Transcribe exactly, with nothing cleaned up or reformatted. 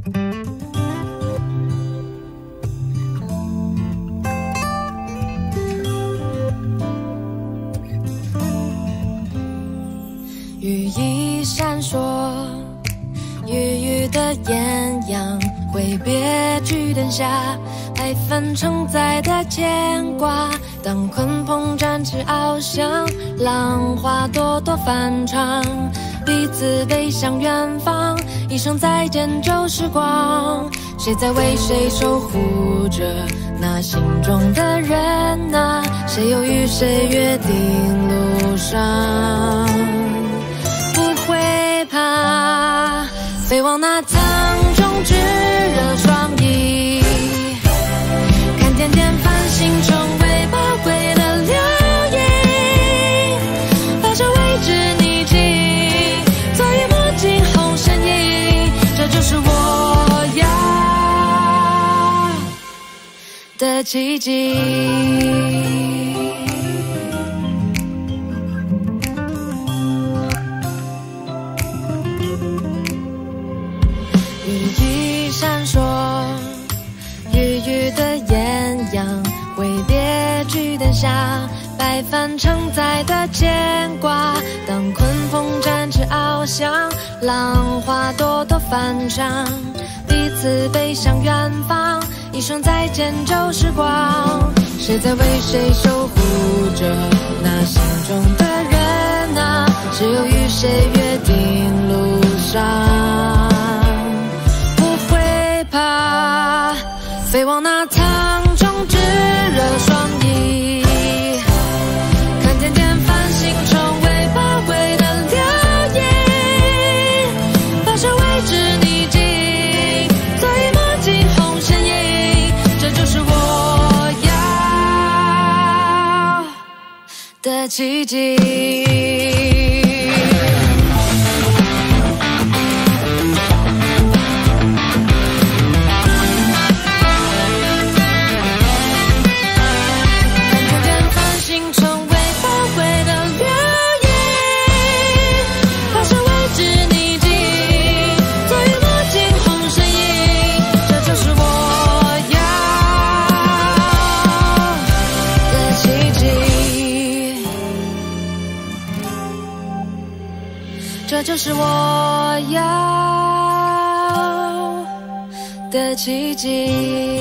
羽翼闪烁，郁郁的艳阳，挥别炬灯下白帆承载的牵挂。当鲲鹏展翅翱翔，浪花朵朵翻唱，彼此背向远方，一声再见旧时光。谁在为谁守护着那心中的人啊？谁又与谁约定路上飞往那苍穹，炙热双翼，看天天繁星成为宝贵的留影，发射未知逆境，做一抹惊鸿身影，这就是我要的奇迹。闪烁，郁郁的艳阳，挥别炬灯下白帆承载的牵挂。当鲲鹏展翅翱翔，浪花朵朵翻唱，彼此背向远方，一声再见旧时光。谁在为谁守护着那心中的人啊？谁又与谁约定路上飞往那苍穹，炙热双翼，看天天繁星成为宝贵的留影，发射未知逆境，做一抹惊鸿身影，这就是我要的奇迹。这就是我要的奇迹。